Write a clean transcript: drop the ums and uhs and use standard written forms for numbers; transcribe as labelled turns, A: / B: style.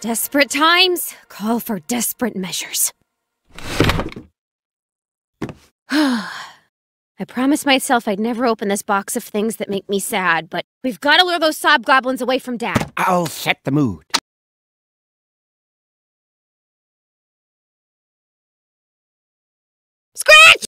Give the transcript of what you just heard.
A: Desperate times call for desperate measures. I promised myself I'd never open this box of things that make me sad, but we've got to lure those sob goblins away from Dad.
B: I'll set the mood.